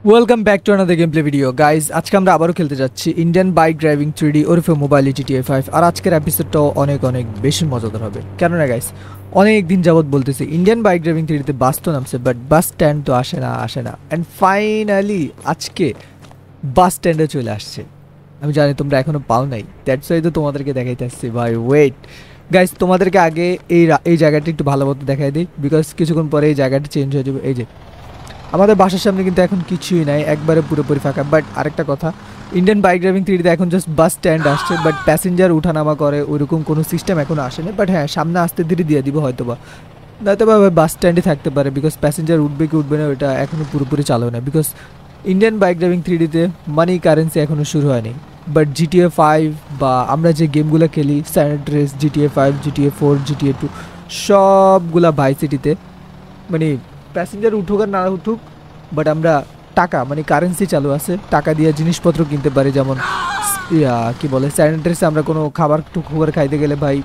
Welcome back to another gameplay video guys. আজকে আমরা আবারও খেলতে যাচ্ছি ইন্ডিয়ান বাইক ড্রাইভিং 3D ওরফে মোবাইল GTA 5। আর আজকের এপিসোডটাও অনেক অনেক বেশি মজাদার হবে। কেননা গাইজ অনেক দিন যাবত বলতেছি ইন্ডিয়ান বাইক ড্রাইভিং 3Dতে বাস তো নামছে, বাট বাস স্ট্যান্ড তো আসে না। অ্যান্ড ফাইনালি আজকে বাস স্ট্যান্ডে চলে আসছে। আমি জানি তোমরা এখনও পাও নাই, দ্যাটস ওয়াই তো তোমাদেরকে দেখাইতে আসছি ভাই। ওয়েট গাইজ, তোমাদেরকে আগে এই জায়গাটা একটু ভালো মতো দেখাই দিই, বিকজ কিছুক্ষণ পরে এই জায়গাটা চেঞ্জ হয়ে যাবে। এই যে আমাদের বাসার সামনে কিন্তু এখন কিছুই নাই, একবারে পুরোপুরি ফাঁকা। বাট আরেকটা কথা, ইন্ডিয়ান বাইক ড্রাইভিং 3Dতে এখন জাস্ট বাস স্ট্যান্ড আসছে, বাট প্যাসেঞ্জার উঠানামা করে ওইরকম কোনো সিস্টেম এখনও আসেনি। বাট হ্যাঁ, সামনে আসতে ধীরে দিয়ে দিব হয়তোবা, নয়তোবা বাস স্ট্যান্ডে থাকতে পারে, বিকজ প্যাসেঞ্জার উঠবে কি উঠবে না ওইটা এখনও পুরোপুরি চালু না। বিকজ ইন্ডিয়ান বাইক ড্রাইভিং 3Dতে মানি কারেন্সি এখনও শুরু হয়নি। বাট GTA 5 বা আমরা যে গেমগুলো খেলি, San Andreas, GTA 5, GTA 4, GTA 2, সবগুলা ভাইস সিটিতে মানে প্যাসেঞ্জার উঠুক আর না উঠুক, বাট আমরা টাকা মানে কারেন্সি চালু আছে, টাকা দিয়ে জিনিসপত্র কিনতে পারি। যেমন কি বলে, স্যান আন্দ্রেয়াসে আমরা কোনো খাবার খাইতে গেলে ভাই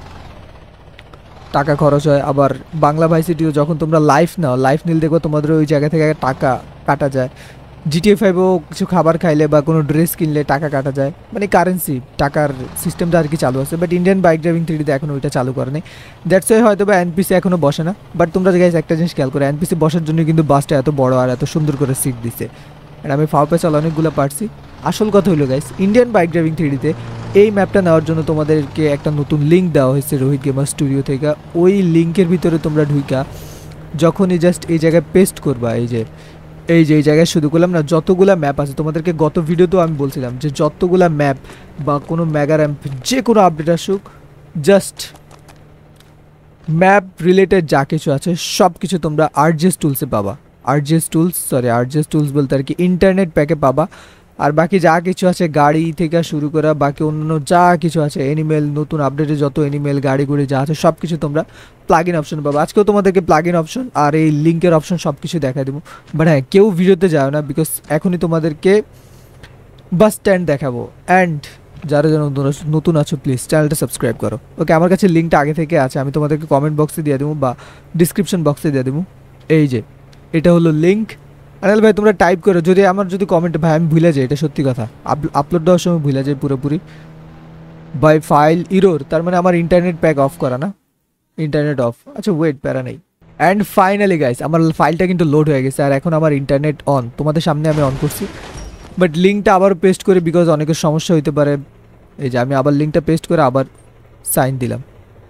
টাকা খরচ হয়। আবার বাংলা ভাই সিটিও যখন তোমরা লাইফ নাও, লাইফ নিল দেখো তোমাদের ওই জায়গা থেকে টাকা কাটা যায়। GTA 5-ও কিছু খাবার খাইলে বা কোনো ড্রেস কিনলে টাকা কাটা যায়, মানে কারেন্সি টাকার সিস্টেমটা আর কি চালু আছে। বাট ইন্ডিয়ান বাইক ড্রাইভিং 3Dতে এখনও ওইটা চালু করে নেই, দ্যাটস ওয়াই হয়তো বা এনপিসি এখনও বসে না। বাট তোমরা গাইস একটা জিনিস খেয়াল করে, এনপিসি বসার জন্য কিন্তু বাসটা এত বড় আর এত সুন্দর করে সিট দিছে। আর আমি ফাও পেছাল অনেকগুলো পারছি। আসল কথা হলো গাইস, ইন্ডিয়ান বাইক ড্রাইভিং 3Dতে এই ম্যাপটা নেওয়ার জন্য তোমাদেরকে একটা নতুন লিঙ্ক দেওয়া হয়েছে রোহিত গেমার স্টুডিও থেকে। ওই লিঙ্কের ভিতরে তোমরা ঢুইকা যখনই জাস্ট এই জায়গায় পেস্ট করবা, এই জায়গায় শুধু করলাম না, যতগুলা ম্যাপ আছে তোমাদেরকে গত ভিডিওতেও আমি বলছিলাম যে যতগুলা ম্যাপ বা কোনো মেগা র্যাম্প যে কোনো আপডেট আসুক, জাস্ট ম্যাপ রিলেটেড যা কিছু আছে সব কিছু তোমরা আরজেস টুলসে পাবা। আরজেস টুলস বলতে আর কি ইন্টারনেট প্যাকে পাবা। আর বাকি যা কিছু আছে গাড়ি থেকে শুরু করা বাকি অন্য যা কিছু আছে, অ্যানিমেল, নতুন আপডেটে যত অ্যানিমেল গাড়ি গুড়ি যা আছে সব কিছু তোমরা প্লাগ ইন অপশন পাবো। আজকেও তোমাদেরকে প্লাগ ইন অপশন আর এই লিঙ্কের অপশন সব কিছু দেখা দেবো। বাট হ্যাঁ, কেউ ভিডিওতে যাও না, বিকজ এখনই তোমাদেরকে বাস স্ট্যান্ড দেখাবো। অ্যান্ড যারা যেন নতুন আছো প্লিজ চ্যানেলটা সাবস্ক্রাইব করো। ওকে, আমার কাছে লিঙ্কটা আগে থেকে আছে, আমি তোমাদেরকে কমেন্ট বক্সে দিয়ে দেবো বা ডিসক্রিপশন বক্সে দিয়ে দেবো। এই যে এটা হলো লিঙ্ক। আনাল ভাই তোমরা টাইপ করো, যদি আমার কমেন্ট ভাই আমি ভুলে যাই, এটা সত্যি কথা, আপলোড দেওয়ার সময় ভুলে যাই পুরোপুরি। বাই ফাইল ইরোর, তার মানে আমার ইন্টারনেট প্যাক অফ করা না, ইন্টারনেট অফ। আচ্ছা ওয়েট, প্যারা নেই। অ্যান্ড ফাইনালি গাইস আমার ফাইলটা কিন্তু লোড হয়ে গেছে, আর এখন আমার ইন্টারনেট অন, তোমাদের সামনে আমি অন করছি। বাট লিঙ্কটা আবার পেস্ট করি, বিকজ অনেকের সমস্যা হইতে পারে। এই যে আমি আবার লিঙ্কটা পেস্ট করে আবার সাইন দিলাম,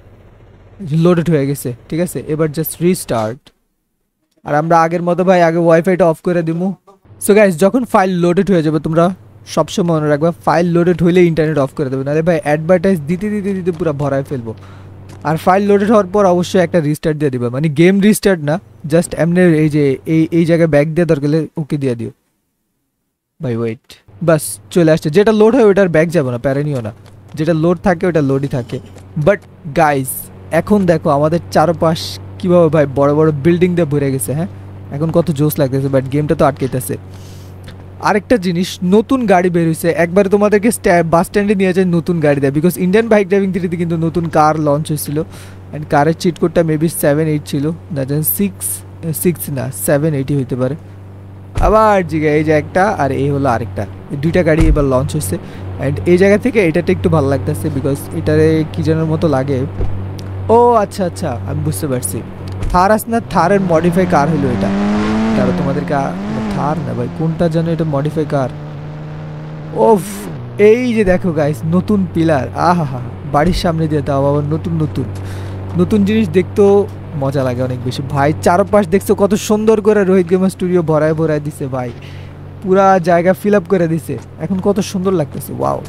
লোডেড হয়ে গেছে। ঠিক আছে, এবার জাস্ট রিস্টার্ট। আর আমরা আগের মতো ভাই আগে ওয়াইফাইটা অফ করে দিব। সো গাইস যখন ফাইল লোডেড হয়ে যাবে তোমরা সবসময় মনে রাখবা, ফাইল লোডেড হইলে ইন্টারনেট অফ করে দেবে, নাহলে ভাই অ্যাডভার্টাইজ দিতে দিতে দিতে পুরো ভরায় ফেলবো। আর ফাইল লোডেড হওয়ার পর অবশ্যই একটা রিস্টার্ট দিয়ে দিবে, মানে গেম রিস্টার্ট না, জাস্ট এমনি এই যে এই জায়গায় ব্যাক দিয়ে দরকার ওকে দিয়ে দিও ভাই। ওয়েট, বাস চলে আসছে। যেটা লোড হয় ওটার ব্যাক যাবো না, প্যারেনিও না, যেটা লোড থাকে ওটা লোডই থাকে। বাট গাইস এখন দেখো আমাদের চারপাশ কীভাবে ভাই বড় বড় বিল্ডিং দিয়ে ভরে গেছে। হ্যাঁ, এখন কত জোস লাগতেছে, বাট গেমটা তো আটকেতেছে। আরেকটা জিনিস, নতুন গাড়ি বের হয়েছে, একবারে তোমাদেরকে বাস স্ট্যান্ডে নিয়ে যায় নতুন গাড়ি দেয়, বিকজ ইন্ডিয়ান বাইক ড্রাইভিং 3Dতে কিন্তু নতুন কার লঞ্চ হয়েছিল। অ্যান্ড কারের চিট কোডটা মেবি 7-8 ছিল, না জানেন 6 না 7-8 হইতে পারে। আবার জিগা এই যে একটা, আর এই হলো আরেকটা, এই দুইটা গাড়ি এবার লঞ্চ হয়েছে। অ্যান্ড এই জায়গা থেকে এটাতে একটু ভালো লাগতেছে, বিকজ এটারে কী যেন মতো লাগে। ও আচ্ছা আচ্ছা, আমি বুঝতে পারছি, থার আস না, থারের মডিফাই কার হলো এটা। তারও তোমাদেরকে থার না ভাই, কোনটা যেন এটা মডিফাই কার। ওফ, এই যে দেখো গাইস নতুন পিলার, আহা হা, বাড়ির সামনে দিয়ে তাও আবার নতুন জিনিস দেখতেও মজা লাগে অনেক বেশি ভাই। চারপাশ দেখছো কত সুন্দর করে রোহিত গেমার স্টুডিও ভরায় দিছে ভাই, পুরা জায়গা ফিল আপ করে দিছে, এখন কত সুন্দর লাগতেছে। ওয়াও,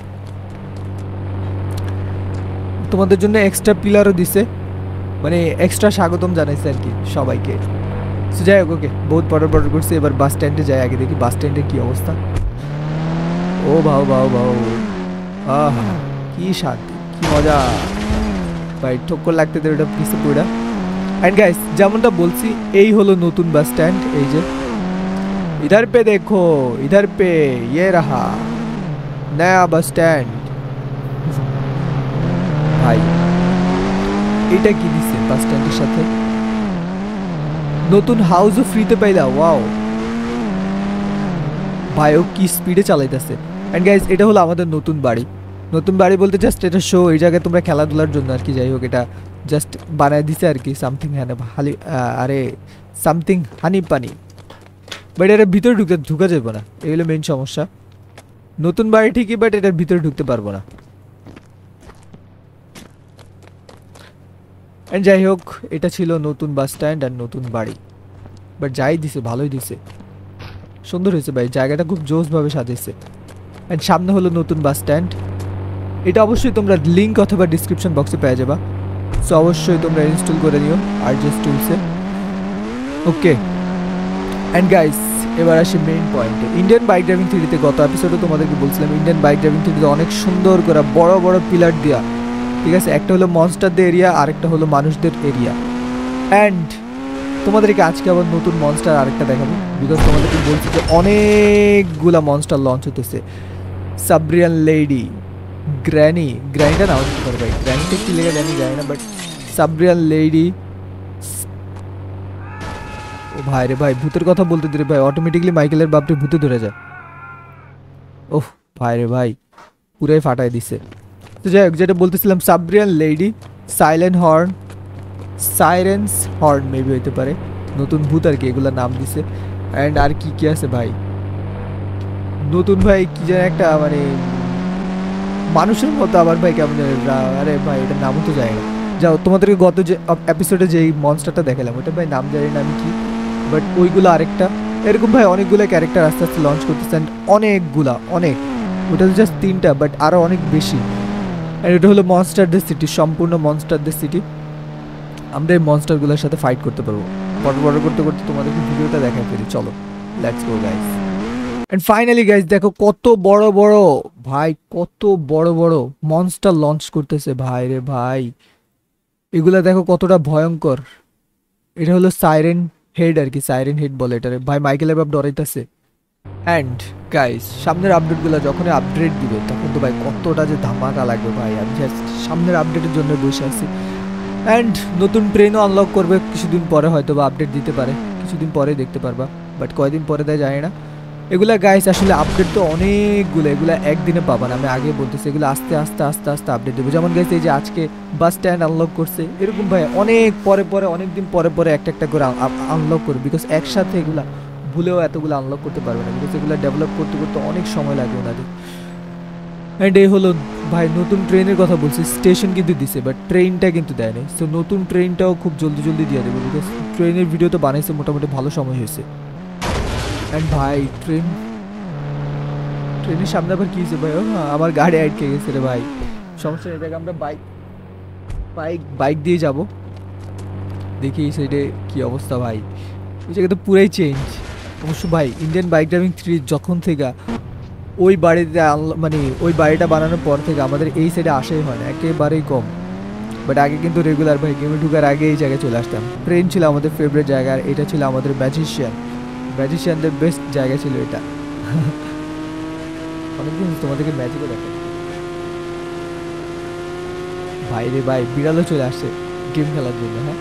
তোমাদের জন্য এক্সট্রা পিলারও দিছে, মানে এক্সট্রা স্বাগতম জানাইছে আর কি সবাইকে। সো যাই হোক, ওকে বহুত বড় করছে। এবার বাস স্ট্যান্ডে যাই, আগে দেখি বাস স্ট্যান্ডের কী অবস্থা। ও ভাও, আহা কি শান্তি, কি মজা ভাই, ঠক্কর লাগতে দেবে ওটা পিছে পুরা। অ্যান্ড গাইস যেমনটা বলছি, এই হলো নতুন বাস স্ট্যান্ড। এই যে ইধার পে দেখো, ইধার পে ইয়ে রাহা নয়া বাস স্ট্যান্ড ভাই। এটা কি দিছে বাস স্ট্যান্ডের সাথে, নতুন হাউসও ফ্রিতে পাইলা। ওয়াও, ভাই ও কি স্পিডে চালাইতেছে। অ্যান্ড গাইজ এটা হলো আমাদের নতুন বাড়ি। নতুন বাড়ি বলতে জাস্ট এটা শো, এই জায়গায় তোমরা খেলাধুলার জন্য আর কি, যাই হোক এটা জাস্ট বানায় দিছে আর কি সামথিং হ্যাঁ হালি আরে সামথিং হানি পানি, বাট এটার ভিতরে ঢুকা যাবে না, এগুলো মেইন সমস্যা। নতুন বাড়ি ঠিকই, বাট এটার ভিতরে ঢুকতে পারবো না। অ্যান্ড যাই হোক এটা ছিল নতুন বাস স্ট্যান্ড আর নতুন বাড়ি, বাট যাই দিছে ভালোই দিছে, সুন্দর হয়েছে ভাই, জায়গাটা খুব জোসভাবে সাজিয়েছে। অ্যান্ড সামনে হলো নতুন বাস স্ট্যান্ড, এটা অবশ্যই তোমরা লিঙ্ক অথবা ডিসক্রিপশন বক্সে পেয়ে যাবা, সো অবশ্যই তোমরা ইনস্টল করে নিও আরজেস টুলসে। ওকে অ্যান্ড গাইস এবার আসি মেইন পয়েন্টে। ইন্ডিয়ান বাইক ড্রাইভিং থ্রিতে গত এপিসোডে তোমাদেরকে বলছিলাম ইন্ডিয়ান বাইক ড্রাইভিং থ্রিতে অনেক সুন্দর করে বড় বড় পিলার দেওয়া, ঠিক আছে, একটা হলো মনস্টারদের এরিয়া আরেকটা হলো মানুষদের এরিয়া। অ্যান্ড তোমাদেরকে আজকে আবার নতুন মনস্টার আরেকটা দেখাবো, বিকজ তোমাদেরকে বলছি যে অনেকগুলা মনস্টার লঞ্চ হতেছে। সাবরিয়ান লেডি, গ্র্যানিটা নাও হতে পারে ভাই, গ্র্যানিটা কি লেগে জানি যায় না, বাট সাবরিয়ান লেডি। ও ভাই রে ভাই ভূতের কথা বলতে দিলে ভাই অটোমেটিকলি মাইকেলের বাপরে ভূতে ধরে যায়। ওহ ভাই রে ভাই পুরাই ফাটাই দিছে। তো যাই হোক যেটা বলতেছিলাম, সাবরিয়ান লেডি, সাইরেন্স হর্ন মেবি হইতে পারে, নতুন ভূত আর কি এগুলা নাম দিছে। অ্যান্ড আর কি কি আছে ভাই নতুন ভাই, কি যেন একটা মানে মানুষের মতো আবার ভাই কেমন, আরে ভাই এটার নামও তো যায় না। যাও তোমাদেরকে গত যে এপিসোডে যেই মনস্টারটা দেখালাম ওটা ভাই নাম জানি না আমি কি, বাট ওইগুলো আরেকটা এরকম ভাই অনেকগুলো ক্যারেক্টার আস্তে আস্তে লঞ্চ করতেছে। অ্যান্ড অনেক ওটা তো জাস্ট 3টা, বাট আরও অনেক বেশি। অ্যান্ড এটা হলো মনস্টারদের সিটি, সম্পূর্ণ মনস্টারদের সিটি। আমরা এই মনস্টারগুলোর সাথে ফাইট করতে পারবো। বড় করতে করতে তোমাদেরকে ভিডিওটা দেখাই ফেলি, চলো let's go guys. And finally guys দেখো কত বড় বড় ভাই, কত বড় বড় মনস্টার লঞ্চ করতেছে ভাই রে ভাই, এগুলা দেখো কতটা ভয়ঙ্কর। এটা হলো সাইরেন হেড আর কি, সাইরেন হেড বলে এটারে ভাই, মাইকেলের বাপ ডরাইতেছে। অ্যান্ড গাইস সামনের আপডেটগুলো যখনই আপডেট দিবে তখন তো ভাই কতটা যে ধামাকা লাগবে ভাই, আমি জাস্ট সামনের আপডেটের জন্য বসে আছি। অ্যান্ড নতুন ট্রেনও আনলক করবে কিছুদিন পরে, হয়তো বা আপডেট দিতে পারে, কিছুদিন পরে দেখতে পারবা, বাট কয়দিন পরে দেয় জানি না। এগুলা গাইস আসলে আপডেট তো অনেকগুলো, এগুলো একদিনে পাবা না, আমি আগে বলতেছি এগুলো আস্তে আস্তে আস্তে আস্তে আপডেট দেবো। যেমন গাইস এই যে আজকে বাস স্ট্যান্ড আনলক করছে, এরকম ভাই অনেক পরে অনেক দিন পরে একটা করে আনলক করবে, বিকজ একসাথে এগুলা ভুলেও এতগুলো আনলক করতে পারবে না, বিকজ এগুলো ডেভেলপ করতে করতে অনেক সময় লাগে ওনাদের। অ্যান্ড এই হলো ভাই নতুন ট্রেনের কথা বলছি, স্টেশন কিন্তু দিছে বাট ট্রেনটা কিন্তু দেয়নি, সো নতুন ট্রেনটাও খুব জলদি দিয়ে দেবে, বিকজ ট্রেনের ভিডিও তো বানাইছে মোটামুটি ভালো সময় হয়েছে। অ্যান্ড ভাই ট্রেনের সামনে আবার কি হয়েছে ভাই, আমার গাড়ি আটকে গেছে রে ভাই, সমস্যা নেই, দেখ আমরা বাইক দিয়ে যাব, দেখি এই সাইডে কি অবস্থা ভাই, ওই জায়গা তো পুরাই চেঞ্জ। অবশ্য ভাই ইন্ডিয়ান বাইক ড্রাইভিং 3 যখন থেকে ওই বাড়িতে মানে ওই বাড়িটা বানানোর পর থেকে আমাদের এই সাইডে আসাই হয় না, একেবারেই কম। বাট আগে কিন্তু রেগুলার ভাই গেমে ঢুকার আগে এই জায়গায় চলে আসতাম, ট্রেন ছিল আমাদের ফেভারিট জায়গা, আর এটা ছিল আমাদের ম্যাজিশিয়ানদের বেস্ট জায়গা ছিল এটা। অনেকদিন তোমাদেরকে ম্যাজিকও দেখে ভাই রে ভাই, বিড়ালও চলে আসছে গেম খেলার জন্য। হ্যাঁ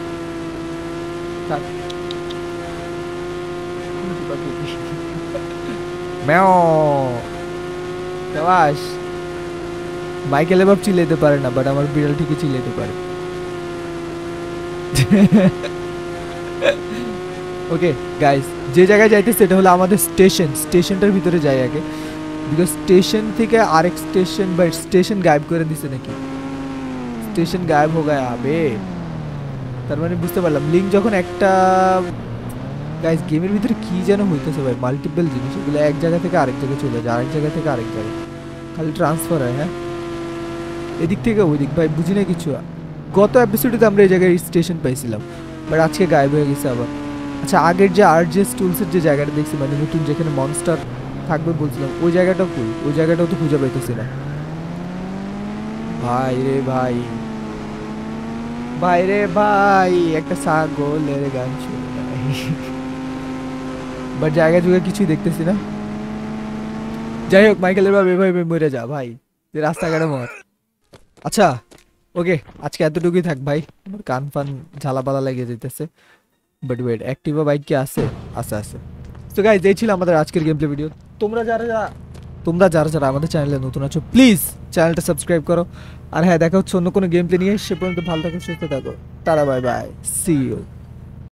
মাইকেল এবার চিল্লাইতে পারে না, বাট আমার বিড়াল ঠিকই চিল্লাইতে পারে। ওকে গাইস যে জায়গায় যাইতেছে এটা হলো আমাদের স্টেশনটার ভিতরে যাই আগে, বিকজ স্টেশন থেকে আরেক স্টেশন বা স্টেশন গায়েব করে দিছে নাকি, স্টেশন গায়েব হয়ে গয়া আবে, তার মানে বুঝতে পারলাম লিঙ্ক যখন একটা গাইস গেমের ভিতরে কি যেন হইতেছে ভাই, মাল্টিপল জিনিস, এগুলো এক জায়গা থেকে আরেক জায়গায় চলে যায়, আরেক জায়গা থেকে আরেক জায়গায় খালি ট্রান্সফার হয়। হ্যাঁ এদিক থেকে ওই দিক ভাই বুঝি না কিছু। গত এপিসোডে আমরা এই জায়গায় স্টেশন পাইছিলাম, বাট আজকে গায়েব হয়ে গেছে আবার। আচ্ছা আগের যে আরজেস টুলসের যে জায়গাটা দেখছি মানে নতুন যেখানে মনস্টার থাকবে বলছিলাম, ওই জায়গাটাও কই, ওই জায়গাটাও তো খুঁজে পাইতেছি না ভাই রে ভাই, ভাই রে ভাই একটা ছাগলের গান শুনে বাট জায়গা যুগে কিছুই দেখতেছি না। যাই হোক মাইকেলের ভাবে ভাই মরে যা ভাই, রাস্তাঘাটে মর। আচ্ছা ওকে আজকে এতটুকুই থাক ভাই, আমার কান ফান ঝালাপালা লেগে যেতেছে। বাট ওয়েট অ্যাক্টিভা বাইক কি আছে? আছে তো গাইজ এই ছিল আমাদের আজকের গেম প্লে ভিডিও। তোমরা যারা আমাদের চ্যানেলে নতুন আছো প্লিজ চ্যানেলটা সাবস্ক্রাইব করো। আর হ্যাঁ, দেখা হচ্ছে অন্য কোনো গেম প্লে নিয়ে। সে পর্যন্ত ভালো থাকো, সুস্থ থাকো। Tata, bye bye, see you.